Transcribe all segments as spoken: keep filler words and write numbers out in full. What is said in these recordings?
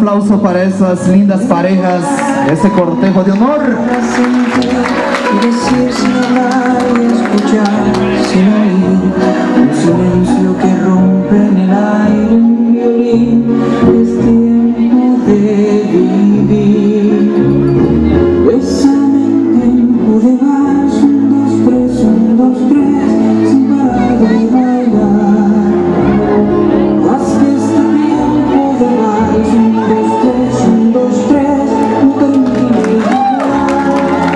aplauso para esas lindas parejas, ese cortejo de honor. Y decir sin hablar y escuchar sin oír, un silencio que rompe en el aire un violín. Es tiempo de vivir. Bésame en tiempo de vals, un, dos, tres, un, dos, tres, sin parar de bailar. Haz que este tiempo de vals, un, dos, tres, un, dos, tres, no termine de bailar.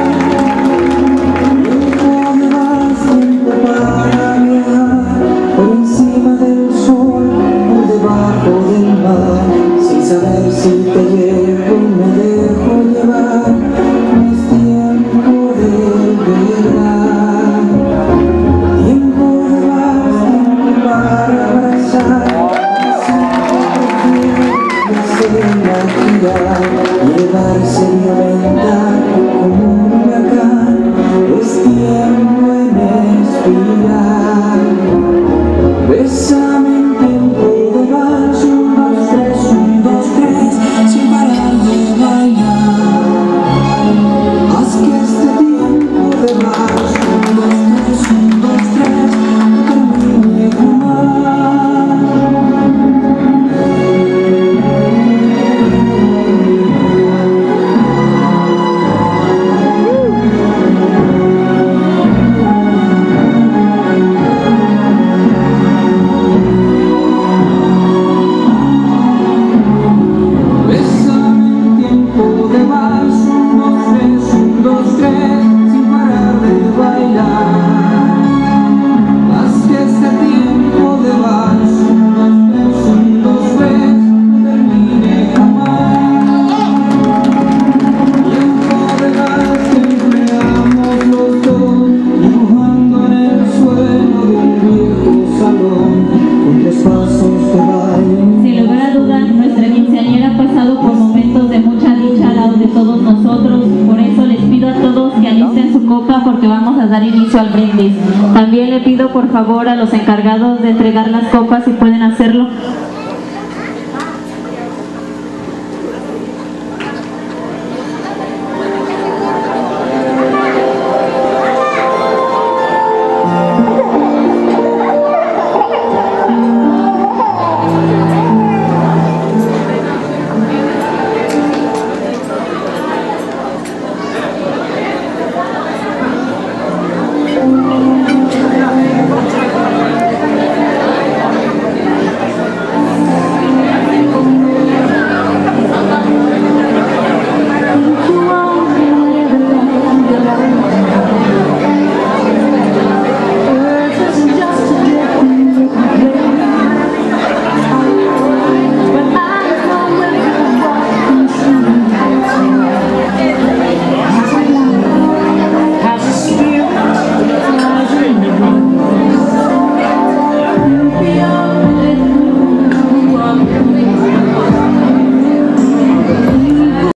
Tiempo de vals, tiempo para viajar por encima del sol, por debajo del mar, sin saber si te llevo, me dejo llevar. Es tiempo de verdad. Tiempo de vals, tiempo para abrazar, y hacerla girar y elevarse y aumentar como un huracán. Es tiempo en expirar. Bésame en tiempo de vals, un, dos, tres, un, dos, tres, sin parar de bailar. Haz que este tiempo de vals, un, dos, tres, un, dos, tres, termine jamás. Bésame en tiempo de vals, un, dos, tres, un, dos, tres, sin parar de bailar. Haz que este tiempo de vals, un, dos, tres, un, dos, tres, no termine jamás. Tiempo de vals que empleamos los dos, dibujando en el suelo de un viejo salón, con tres pasos de baile. Sin lugar a dudas, nuestra quinceañera ha pasado por momentos de mucha dicha al lado de todos nosotros. Por eso les pido a todos que alisten su copa porque vamos a dar inicio al brindis. También le pido por favor a los encargados de entregar las copas si pueden hacerlo.